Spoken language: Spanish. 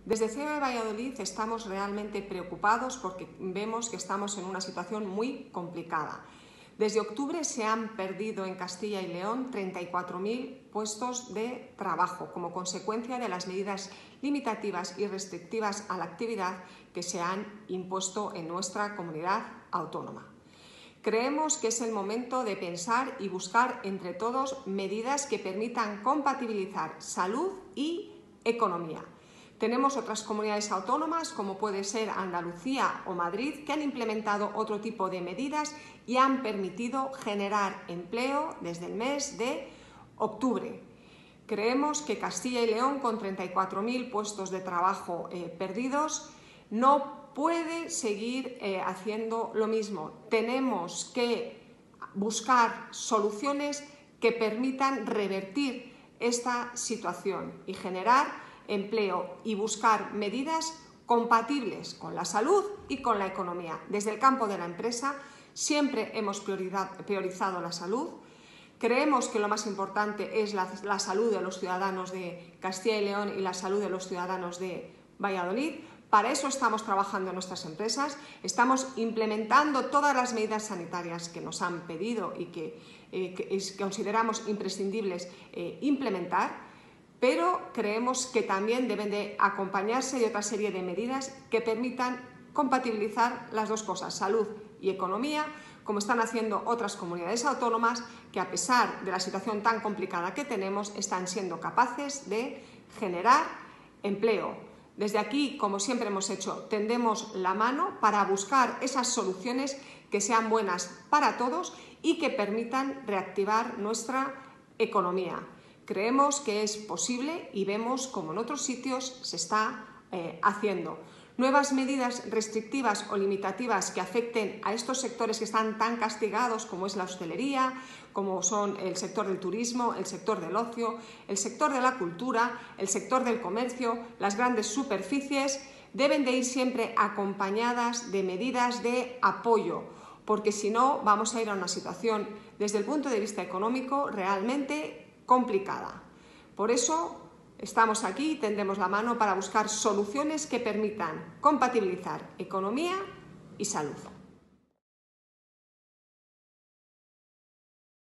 Desde CEOE Valladolid estamos realmente preocupados porque vemos que estamos en una situación muy complicada. Desde octubre se han perdido en Castilla y León 34.000 puestos de trabajo como consecuencia de las medidas limitativas y restrictivas a la actividad que se han impuesto en nuestra comunidad autónoma. Creemos que es el momento de pensar y buscar entre todos medidas que permitan compatibilizar salud y economía. Tenemos otras comunidades autónomas, como puede ser Andalucía o Madrid, que han implementado otro tipo de medidas y han permitido generar empleo desde el mes de octubre. Creemos que Castilla y León, con 34.000 puestos de trabajo perdidos, no puede seguir haciendo lo mismo. Tenemos que buscar soluciones que permitan revertir esta situación y generar empleo y buscar medidas compatibles con la salud y con la economía. Desde el campo de la empresa siempre hemos priorizado la salud. Creemos que lo más importante es la salud de los ciudadanos de Castilla y León y la salud de los ciudadanos de Valladolid. Para eso estamos trabajando en nuestras empresas, estamos implementando todas las medidas sanitarias que nos han pedido y que consideramos imprescindibles implementar, pero creemos que también deben de acompañarse de otra serie de medidas que permitan compatibilizar las dos cosas, salud y economía, como están haciendo otras comunidades autónomas que, a pesar de la situación tan complicada que tenemos, están siendo capaces de generar empleo. Desde aquí, como siempre hemos hecho, tendemos la mano para buscar esas soluciones que sean buenas para todos y que permitan reactivar nuestra economía. Creemos que es posible y vemos como en otros sitios se está haciendo. Nuevas medidas restrictivas o limitativas que afecten a estos sectores que están tan castigados, como es la hostelería, como son el sector del turismo, el sector del ocio, el sector de la cultura, el sector del comercio, las grandes superficies, deben de ir siempre acompañadas de medidas de apoyo, porque si no vamos a ir a una situación desde el punto de vista económico realmente complicada. Por eso estamos aquí y tendemos la mano para buscar soluciones que permitan compatibilizar economía y salud.